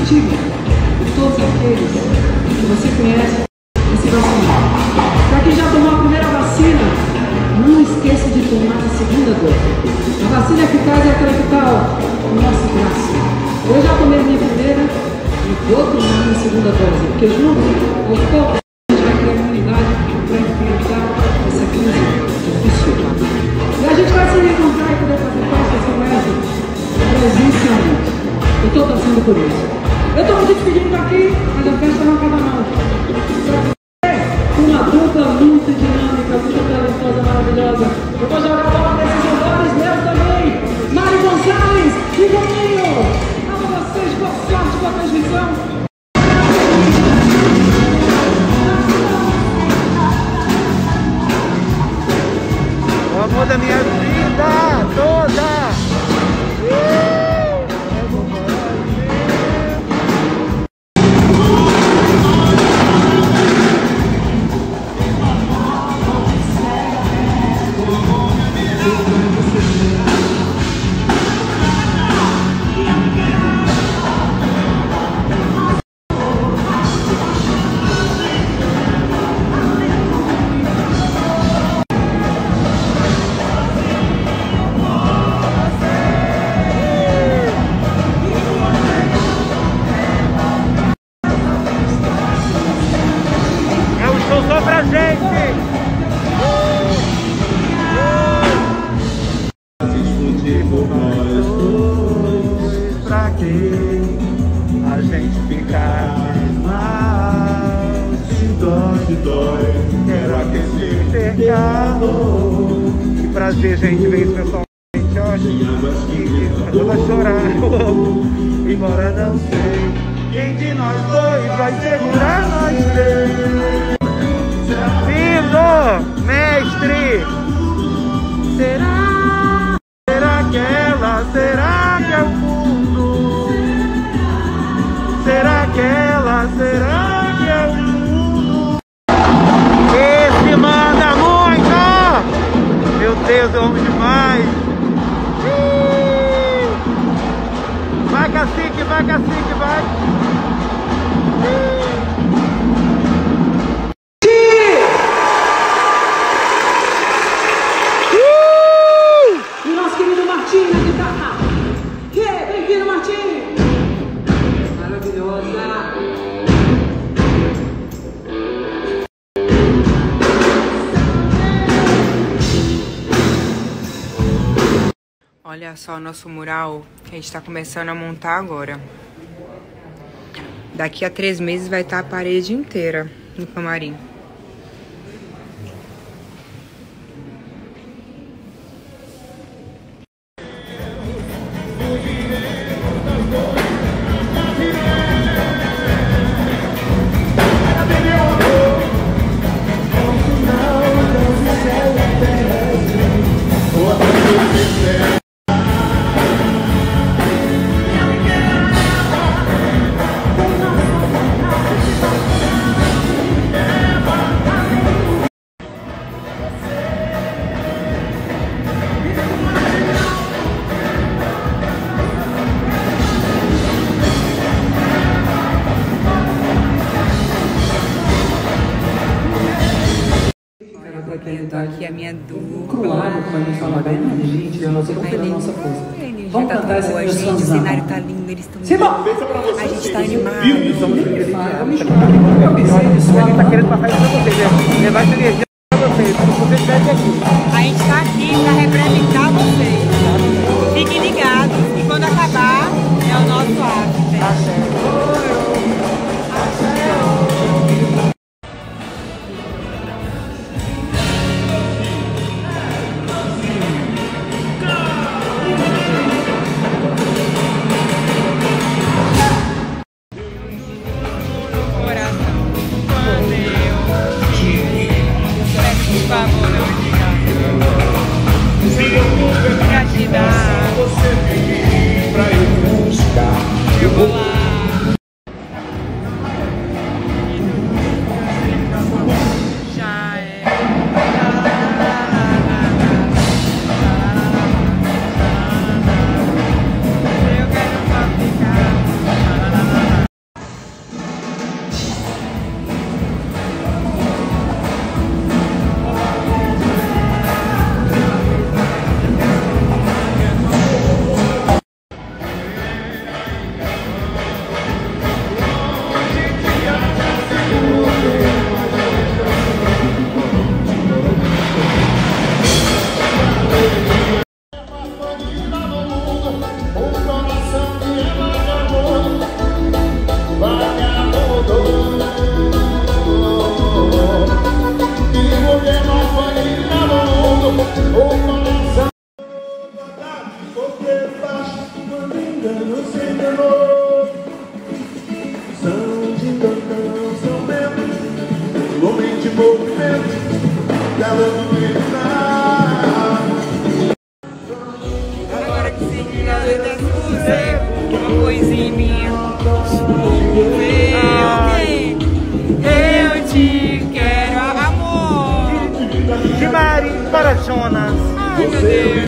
incentive todos aqueles que você conhece a se vacinar. Para quem já tomou a primeira vacina, não esqueça de tomar a segunda dose. A vacina eficaz é aquela que está ao nosso braço. Eu já tomei a minha primeira e vou tomar a minha segunda dose, porque juntos, aos poucos, a gente vai criar imunidade para enfrentar essa crise difícil. E a gente vai se reencontrar e poder fazer festas como essa presencialmente. Eu estou torcendo por isso. Eu estou me despedindo daqui, mas a festa não acaba não. Uma dupla muito dinâmica, muito talentosa, maravilhosa. Eu vou jogar a bola para esses jogadores meus também. Mari Gonçalves e Boninho. Amo vocês, boa sorte com a transmissão. O amor da minha vida toda. Só pra gente! Discutimos nós dois, pra que a gente ficar mal? Se dói, quero aquecer cercado. Que prazer, gente, ver isso pessoalmente, ó. Eu vou chorar, embora não sei quem de nós dois vai segurar nós três. Lindo, mestre! Será que ela? Será que é o mundo? Será que ela? Será que é o mundo? Esse manda muito! Meu Deus, eu amo demais! Vai, cacique, vai, cacique, vai! Olha só o nosso mural que a gente tá começando a montar agora. Daqui a 3 meses vai estar a parede inteira no camarim. Eu tô aqui a minha dupla. Gente, eu não sei como foi a nossa força. Vamos cantar essa boa, gente. O cenário tá lindo, eles estão lindos. A gente tá animado. Ele tá querendo passar isso pra vocês, né? Levar essa energia pra vocês. Vocês devem aqui. A gente tá aqui pra representar vocês. Fiquem ligados e quando acabar é o nosso after. Tá certo. Deus.